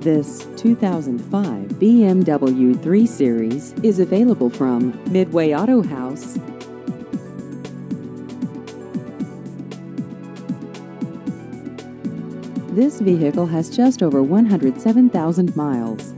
This 2005 BMW 3 Series is available from Midway Auto House. This vehicle has just over 107,000 miles.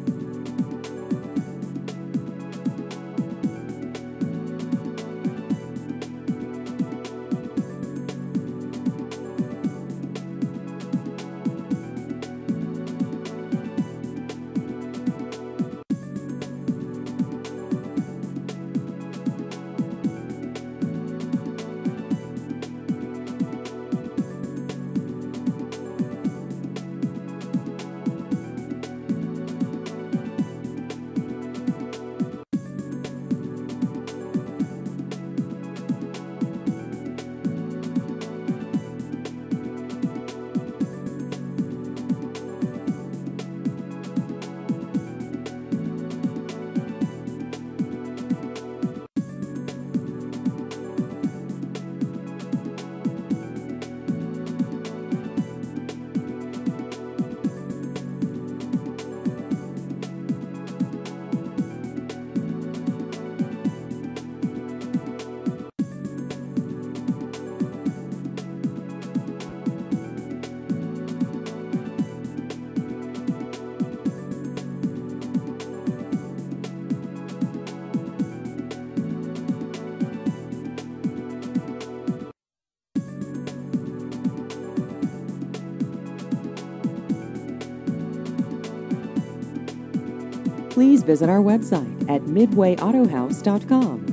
Please visit our website at midwayautohouse.com.